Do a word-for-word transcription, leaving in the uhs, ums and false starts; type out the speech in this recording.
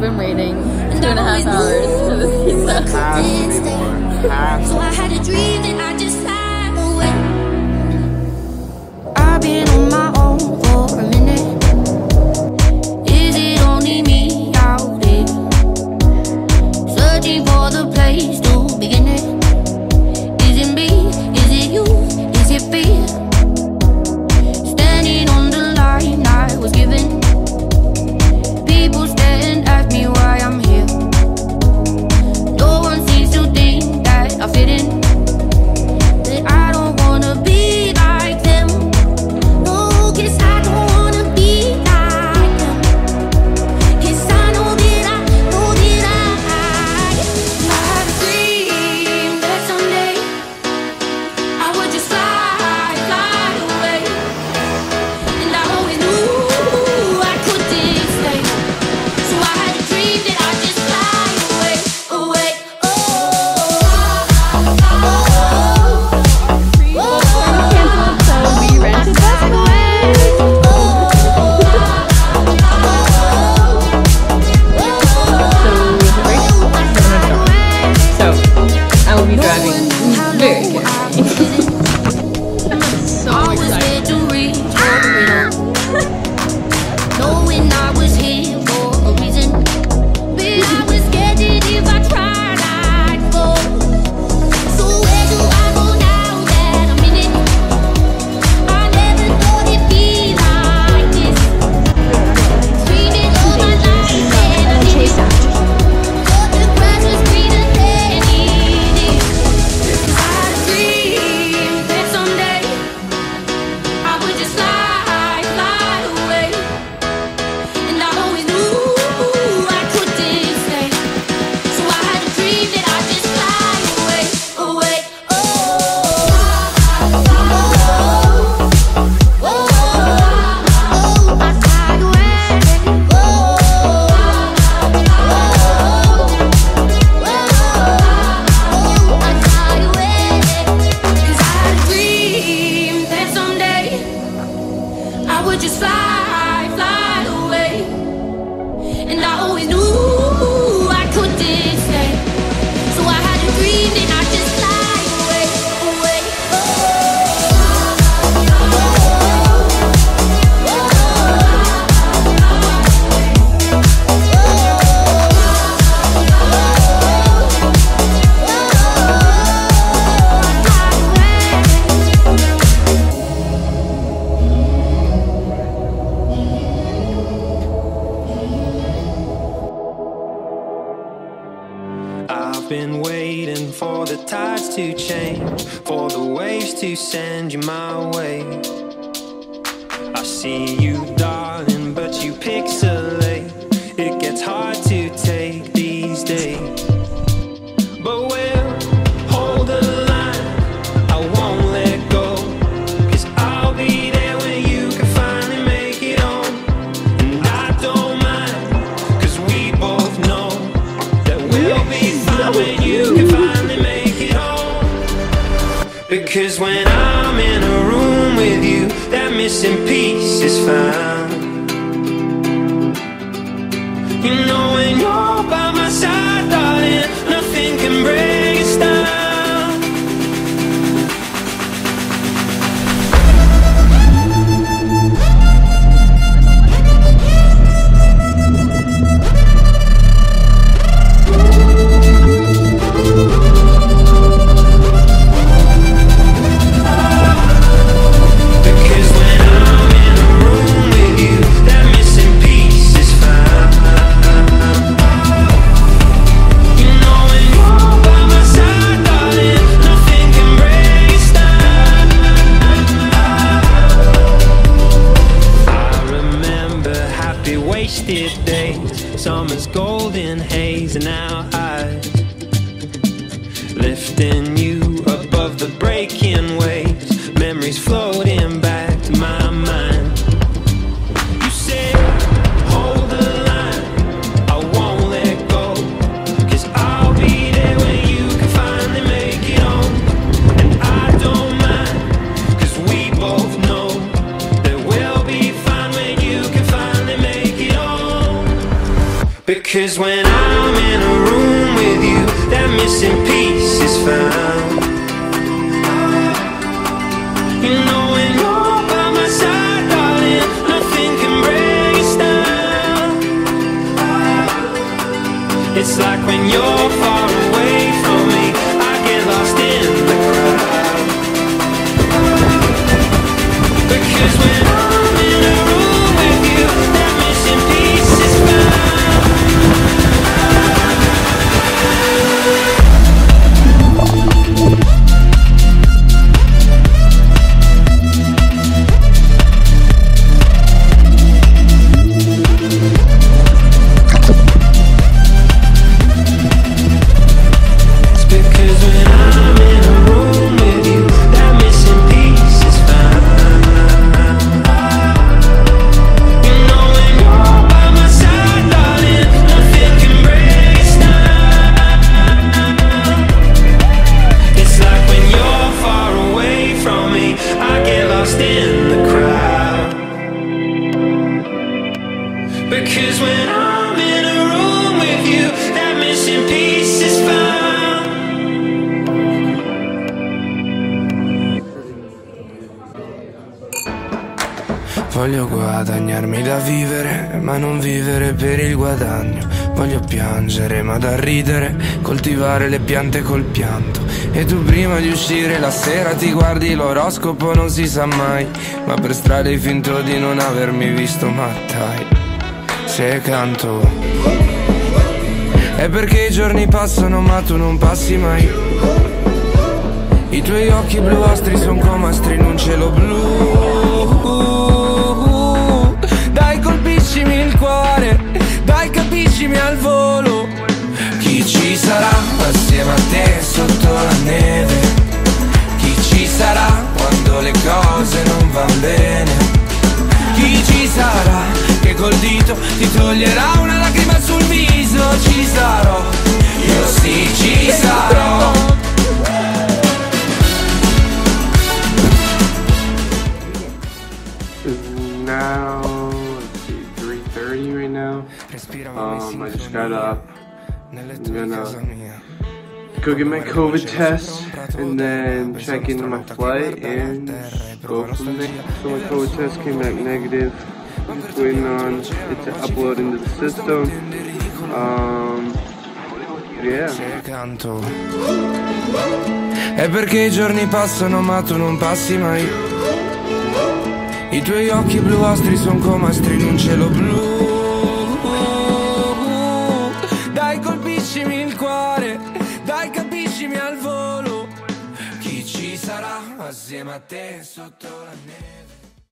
been waiting two and a half hours for this pizza. Has to be more. Has So I had a dream that I just fly away. I've been on my own for a minute. Is it only me out there? Searching for the place to begin it. Is it me? Is it you? Is it fear? Standing on the line I was given. People stare and ask me why I'm here. No one seems to think that I fit in, that I don't wanna be like them. No, guess I don't wanna be like them. Guess I know that I, know that I I had a dream that someday I would just fly, fly away. And I always knew I couldn't stay. So I had a dream that I just fly away, away. Canceled, so we rented this So, I will be driving very carefully. So excited. Knowing I was here for a reason, but I was scared that if I tried I'd fall. So where do I go now that I'm in it? I never thought it'd be like this. Dreaming all my life and I did it. Thought the grass was greener than it is. I had a dream that someday I would just fly, fly away. And I always knew I couldn't stay. So I had a dream that I just fly away, away. Oh, oh, oh, oh, I fly away. Oh, oh, oh, I fly away. 'Cause I had a dream that someday I would just fly, fly away. And I always knew I couldn't stay. So I had a dream that I just fly away, away. Oh, I've been waiting for the tides to change, for the waves to send you my way. I see you, darling, but you pixelate. It gets hard to take these days, but we'll hold the line. I won't let go, 'cause I'll be there when you can finally make it home. And I don't mind, 'cause we both know that we'll be fine when you can finally make it home. Because when I'm in a room with you, that missing piece is found. You know when you're by my side, darling, nothing can break us down. Because when I'm in a room with you, that missing piece is found. You know when you're by my side, darling, nothing can break us down. I remember happy wasted days, summer's golden haze in our eyes, lifting you above the breaking waves, memories floating back to my mind. You said, hold the line, I won't let go, 'cause I'll be there when you can finally make it home. And I don't mind, 'cause we both know that we'll be fine when you can finally make it home. Because when I'm in a room with you, that missing piece is found. You know when you're by my side, darling, nothing can break us down. It's like when you're far away from me, I get lost in the crowd. Because when I'm in a room with you, that missing piece is found. Because when I'm in a room with you, that missing piece is found. Voglio guadagnarmi da vivere, ma non vivere per il guadagno. Voglio piangere, ma da ridere, coltivare le piante col pianto. E tu prima di uscire la sera ti guardi l'oroscopo, non si sa mai. Ma per strada hai finto di non avermi visto, ma dai, se canto è perché i giorni passano ma tu non passi mai. I tuoi occhi bluastri son come astri in un cielo blu. Dai, colpiscimi il cuore, dai, capiscimi al volo. Chi ci sarà assieme a te sotto la neve? Chi ci sarà quando le cose non vanno bene? Chi ci sarà che col dito ti toglierà una lacrima sul viso? Ci sarò, io sì ci sarò. Now, let's see, three thirty right now. Um, I just got up. I'm gonna go get my COVID test and then check into my flight and go from there. So my COVID test came back negative. I'm just waiting on it to upload into the system. Um, yeah. È perché i giorni passano ma tu non passi mai. I tuoi occhi bluastri son come astri in un cielo blu. Dai, colpiscimi il cuore, dai, capiscimi al volo. Chi ci sarà assieme a te sotto la neve?